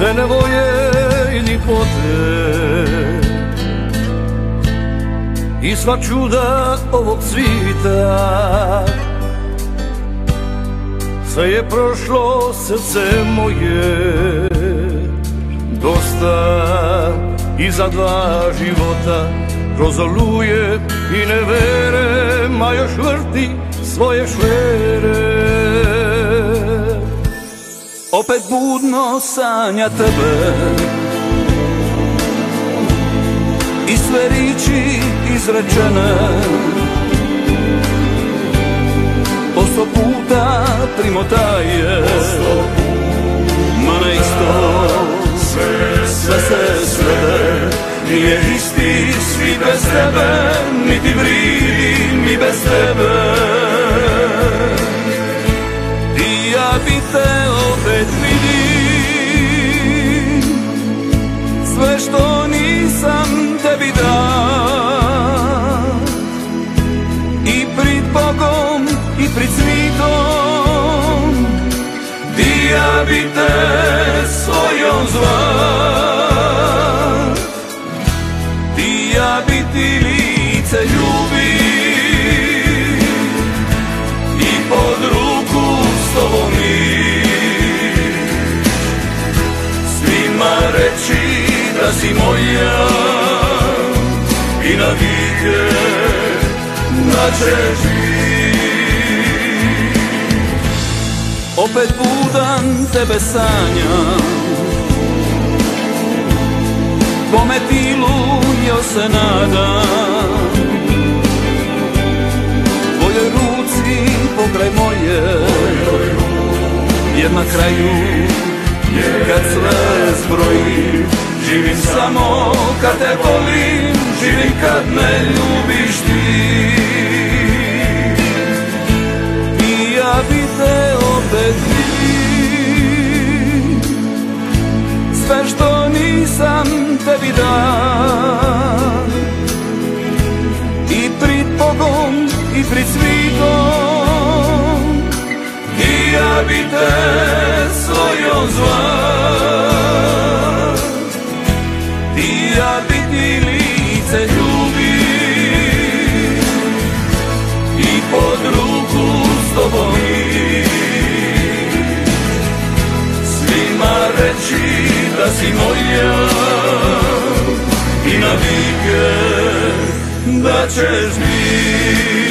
sve nevolje i ljipote i sva čuda ovog svita. Sve je prošlo, srce moje, dosta i za dva života. Kroz oluje i nevere, ma još vrti svoje švere. Opet budno sanja tebe i sve riči izrečene, po 100 puta primotaje, ma na isto sve se svede. Nije isti svi bez tebe, niti vridi mi bez tebe. I ja bi te opet vidim, sve što nisam tebi dao, i prid Bogom i prid svitom, i ja bi te svojom zvao. Ja bi ti lice ljubim i pod ruku s tobom ić, svima reći da si moja i na vike da ćeš bit. Opet budan tebe sanjam, kome tilu još se nadam, tvojoj ruci pokraj moje, jer na kraju kad sve zbrojim, živim samo kad te volim, živim kad me ljubiš ti. I ja bi te opet vidim, sve što nisam tebi dao, i prid Bogom i prid svitom, i ja bi te svojom zvao. I ja bi ti lice ljubim i pod ruku s tobom ić, svima reći da si moja i na vike da ćeš biti.